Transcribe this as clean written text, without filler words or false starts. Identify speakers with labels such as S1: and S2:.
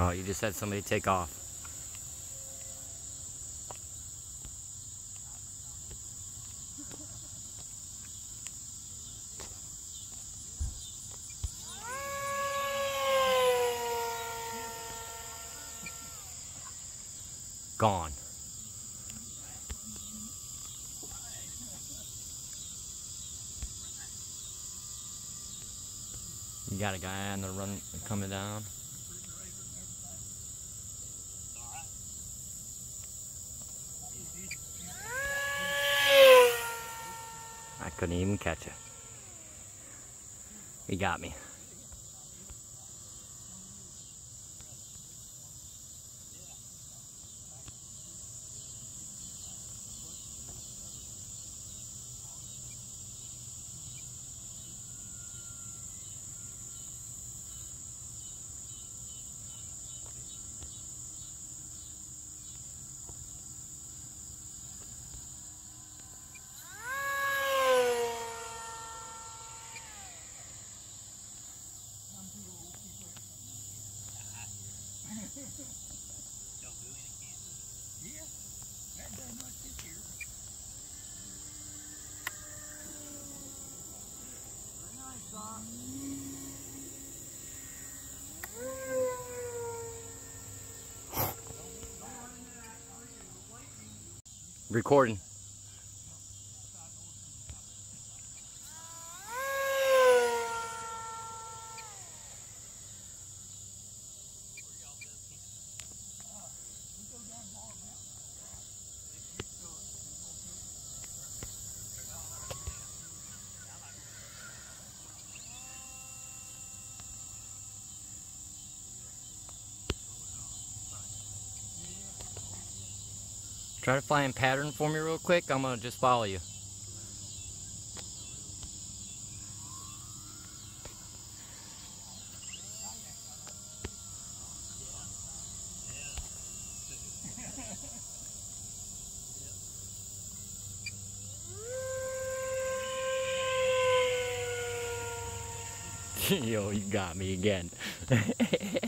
S1: Oh, you just had somebody take off. Gone. You got a guy on the run coming down. I couldn't even catch it. He got me. Recording. Try to find pattern for me real quick. I'm gonna just follow you. Yo, you got me again.